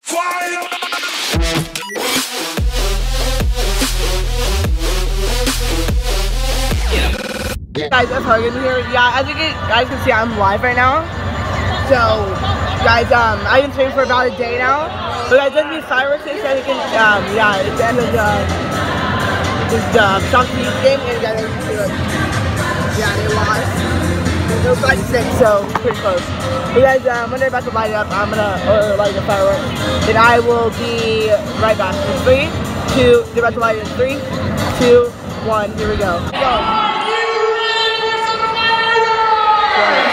Guys, it's Hogan here. Yeah, as you guys can see, I'm live right now. So, guys, I've been training for about a day now. But I did these fireworks so you can, yeah, it's the end of this Stockton Heat game, and guys, yeah, they lost. It was 5-6, so pretty close. But guys, when they're about to light it up, I'm gonna light the fireworks. Then I will be right back. In 3, 2, they're about to light it in 3, 2, 1. Here we go. Go.